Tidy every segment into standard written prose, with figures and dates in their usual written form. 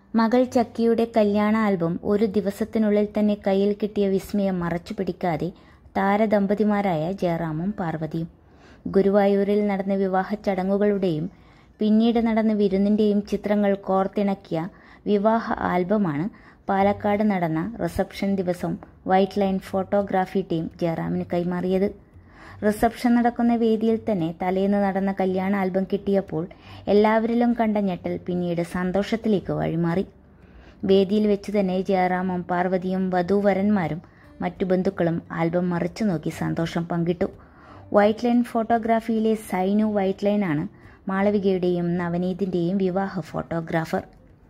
മകൾ ചക്കിയുടെ കല്യാണ ആൽബം ഒരു ദിവസത്തിനുള്ളിൽ തന്നെ കയ്യിൽ കിട്ടിയ വിസ്മയം മറച്ചുപിടിക്കാതെ താരദമ്പതിമാരായ ജയറാമും പാർവതിയും. ഗുരുവായൂരിൽ നടന്ന വിവാഹ ചടങ്ങുകളുടെയും പിന്നീട് നടന്ന വിരുന്നിൻ്റെയും ചിത്രങ്ങൾ കോർത്തിണക്കിയ വിവാഹ ആൽബമാണ് പാലക്കാട് നടന്ന റിസപ്ഷൻ ദിവസം വൈറ്റ് ലൈൻ ഫോട്ടോഗ്രാഫി ടീം ജയറാമിന് കൈമാറിയത്. റിസപ്ഷൻ നടക്കുന്ന വേദിയിൽ തന്നെ തലേന്ന് നടന്ന കല്യാണ ആൽബം കിട്ടിയപ്പോൾ എല്ലാവരിലും കണ്ട ഞെട്ടൽ പിന്നീട് സന്തോഷത്തിലേക്ക് വഴിമാറി. വേദിയിൽ വെച്ച് തന്നെ ജയറാമും പാർവതിയും വധൂവരന്മാരും മറ്റു ബന്ധുക്കളും ആൽബം മറിച്ചു നോക്കി സന്തോഷം പങ്കിട്ടു. വൈറ്റ് ലൈൻ ഫോട്ടോഗ്രാഫിയിലെ സൈനു വൈറ്റ് ലൈനാണ് മാളവികയുടെയും നവനീതിൻ്റെയും വിവാഹ ഫോട്ടോഗ്രാഫർ.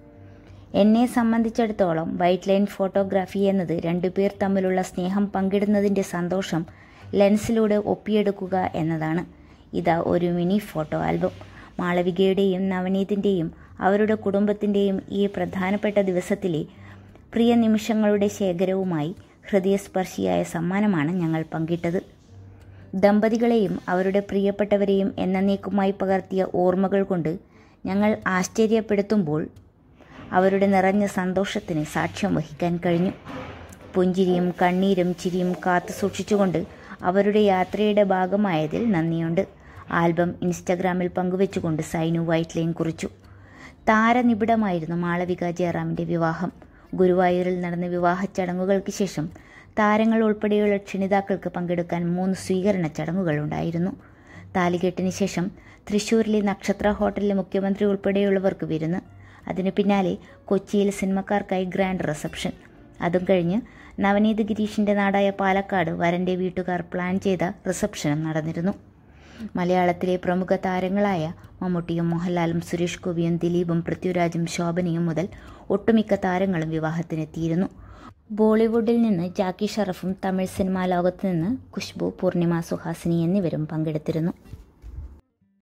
എന്നെ സംബന്ധിച്ചിടത്തോളം വൈറ്റ് ലൈൻ ഫോട്ടോഗ്രാഫി എന്നത് രണ്ടുപേർ തമ്മിലുള്ള സ്നേഹം പങ്കിടുന്നതിൻ്റെ സന്തോഷം ലെൻസിലൂടെ ഒപ്പിയെടുക്കുക എന്നതാണ്. ഇതാ ഒരു മിനി ഫോട്ടോ ആൽബം. മാളവികയുടെയും നവനീതിൻ്റെയും അവരുടെ കുടുംബത്തിൻ്റെയും ഈ പ്രധാനപ്പെട്ട ദിവസത്തിലെ പ്രിയ നിമിഷങ്ങളുടെ ശേഖരവുമായി ഹൃദയസ്പർശിയായ സമ്മാനമാണ് ഞങ്ങൾ പങ്കിട്ടത്. ദമ്പതികളെയും അവരുടെ പ്രിയപ്പെട്ടവരെയും എന്നേക്കുമായി പകർത്തിയ ഓർമ്മകൾ കൊണ്ട് ഞങ്ങൾ ആശ്ചര്യപ്പെടുത്തുമ്പോൾ അവരുടെ നിറഞ്ഞ സന്തോഷത്തിന് സാക്ഷ്യം വഹിക്കാൻ കഴിഞ്ഞു. പുഞ്ചിരിയും കണ്ണീരും ചിരിയും കാത്തു സൂക്ഷിച്ചുകൊണ്ട് അവരുടെ യാത്രയുടെ ഭാഗമായതിൽ നന്ദിയുണ്ട്. ആൽബം ഇൻസ്റ്റഗ്രാമിൽ പങ്കുവെച്ചുകൊണ്ട് സൈനു വൈറ്റ് ലൈൻ കുറിച്ചു. താരനിബിഡമായിരുന്നു മാളവിക ജയറാമിൻ്റെ വിവാഹം. ഗുരുവായൂരിൽ നടന്ന വിവാഹ ചടങ്ങുകൾക്ക് ശേഷം താരങ്ങൾ ഉൾപ്പെടെയുള്ള ക്ഷണിതാക്കൾക്ക് പങ്കെടുക്കാൻ 3 സ്വീകരണ ചടങ്ങുകൾ ഉണ്ടായിരുന്നു. താലികെട്ടിന് ശേഷം തൃശ്ശൂരിലെ നക്ഷത്ര ഹോട്ടലിലെ മുഖ്യമന്ത്രി ഉൾപ്പെടെയുള്ളവർക്ക് വിരുന്ന്. അതിനു പിന്നാലെ കൊച്ചിയിൽ സിനിമക്കാർക്കായി ഗ്രാൻഡ് റിസപ്ഷൻ. അതും കഴിഞ്ഞ് നവനീത് ഗിരീഷിൻ്റെ നാടായ പാലക്കാട് വരൻ്റെ വീട്ടുകാർ പ്ലാൻ ചെയ്ത റിസപ്ഷനും നടന്നിരുന്നു. മലയാളത്തിലെ പ്രമുഖ താരങ്ങളായ മമ്മൂട്ടിയും മോഹൻലാലും സുരേഷ് ഗോപിയും ദിലീപും പൃഥ്വിരാജും ശോഭനയും മുതൽ ഒട്ടുമിക്ക താരങ്ങളും വിവാഹത്തിനെത്തിയിരുന്നു. ബോളിവുഡിൽ നിന്ന് ജാക്കി ഷറഫും തമിഴ് സിനിമാ ലോകത്ത് നിന്ന് ഖുശ്ബു, പൂർണിമ, സുഹാസിനി എന്നിവരും പങ്കെടുത്തിരുന്നു.